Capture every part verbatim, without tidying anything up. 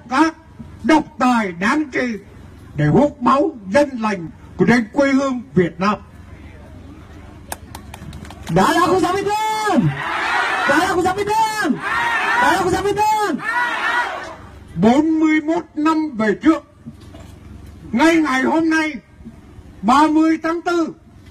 ác, độc tài đáng trị để hút máu dân lành của đến quê hương Việt Nam. Đó là Quốc gia Việt Nam. Đó là Quốc gia Việt Nam. Đó là Quốc gia Việt Nam. bốn mươi mốt năm về trước, ngay ngày hôm nay ba mươi tháng tư,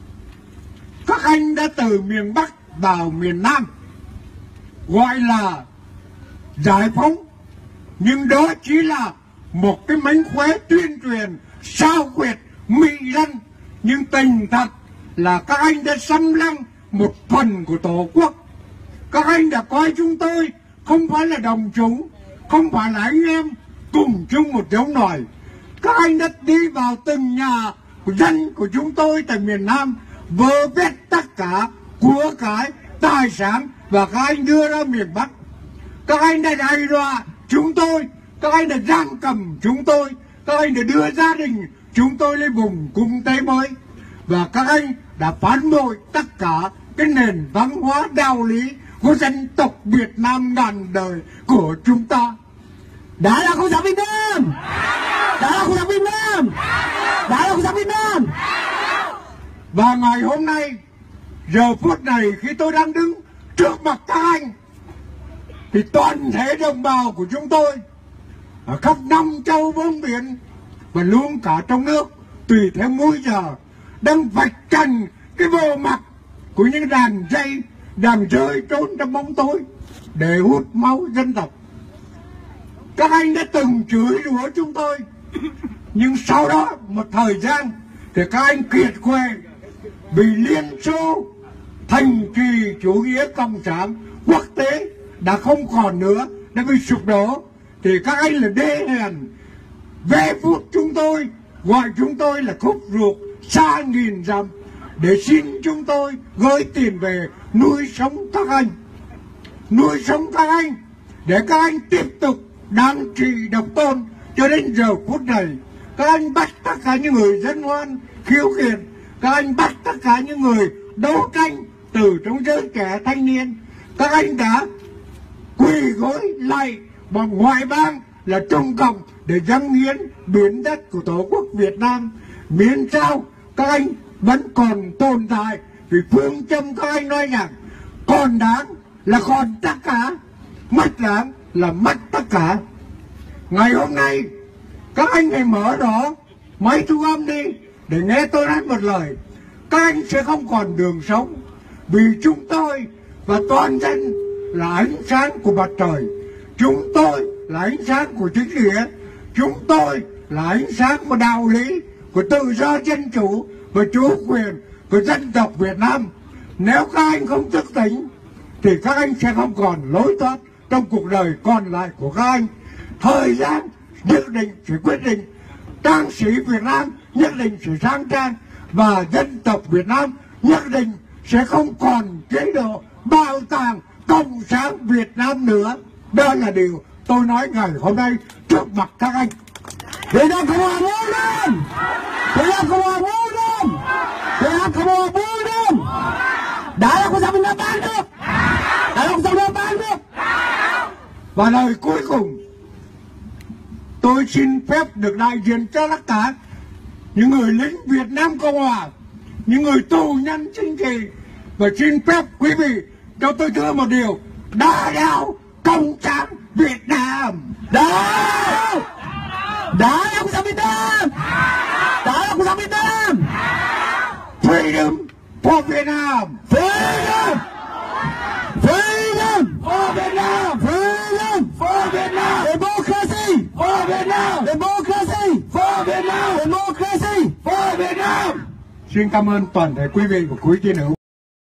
các anh đã từ miền Bắc vào miền Nam, gọi là giải phóng, nhưng đó chỉ là một cái mánh khóe tuyên truyền sao quyệt mị dân. Nhưng tình thật là các anh đã xâm lăng một phần của Tổ quốc. Các anh đã coi chúng tôi không phải là đồng chúng, không phải là anh em cùng chung một giống nòi. Các anh đã đi vào từng nhà của dân của chúng tôi tại miền Nam, vơ vét tất cả của cái tài sản và các anh đưa ra miền Bắc. Các anh đã đe dọa chúng tôi, các anh đã giam cầm chúng tôi, các anh đã đưa gia đình chúng tôi lên vùng kinh tế mới, và các anh đã phản bội tất cả cái nền văn hóa đạo lý của dân tộc Việt Nam ngàn đời của chúng ta. Đó là Quốc gia Việt Nam. Đó là Quốc gia Việt Nam. Đó là Quốc gia Việt Nam. Và ngày hôm nay, giờ phút này khi tôi đang đứng trước mặt các anh, thì toàn thể đồng bào của chúng tôi ở khắp năm châu bốn biển và luôn cả trong nước, tùy theo múi giờ, đang vạch trần cái bộ mặt của những đàn dây đang rơi trốn trong bóng tối để hút máu dân tộc. Các anh đã từng chửi rủa chúng tôi, nhưng sau đó một thời gian thì các anh kiệt quệ vì Liên Xô, thành trì chủ nghĩa cộng sản quốc tế đã không còn nữa, đã bị sụp đổ, thì các anh là đê hèn về phút chúng tôi, gọi chúng tôi là khúc ruột xa nghìn dặm để xin chúng tôi gửi tiền về nuôi sống các anh, nuôi sống các anh để các anh tiếp tục đáng trị độc tôn cho đến giờ phút này. Các anh bắt tất cả những người dân ngoan khiếu kiện, các anh bắt tất cả những người đấu tranh từ trong giới trẻ thanh niên. Các anh đã quỳ gối lại bọn ngoại bang là Trung Cộng để dâng hiến miền đất của Tổ quốc Việt Nam. Miễn sao các anh vẫn còn tồn tại, vì phương châm các anh nói rằng còn đáng là còn tất cả, mất đáng là mất tất cả. Ngày hôm nay các anh hãy mở đó máy thu âm đi để nghe tôi nói một lời. Các anh sẽ không còn đường sống, vì chúng tôi và toàn dân là ánh sáng của mặt trời, chúng tôi là ánh sáng của chính nghĩa, chúng tôi là ánh sáng của đạo lý, của tự do dân chủ và chủ quyền của dân tộc Việt Nam. Nếu các anh không thức tỉnh thì các anh sẽ không còn lối thoát trong cuộc đời còn lại của các anh. Thời gian nhất định sẽ quyết định, trang sĩ Việt Nam nhất định sẽ sang trang, và dân tộc Việt Nam nhất định sẽ không còn chế độ bạo tàng cộng sản Việt Nam nữa. Đó là điều tôi nói ngày hôm nay trước mặt các anh. Việt Nam Cộng hòa bốn năm. Việt Nam Cộng hòa bốn năm. Việt Nam Cộng hòa bốn năm. Đó là Quốc gia Việt Nam ban được. Đó là Quốc gia Việt Nam ban được. Và lời cuối cùng, tôi xin phép được đại diện cho tất cả những người lính Việt Nam Cộng hòa, những người tù nhân chính trị, và xin phép quý vị cho tôi thưa một điều: đà đạo cộng sản Việt Nam. Đó, đó là Quốc gia Việt Nam. Đó là Quốc gia Việt Nam. Freedom for Vietnam. Freedom. Freedom for Vietnam. Freedom for Vietnam. Democracy for Vietnam. Democracy for Vietnam. Democracy for Vietnam. Xin cảm ơn toàn thể quý vị và quý chiến hữu.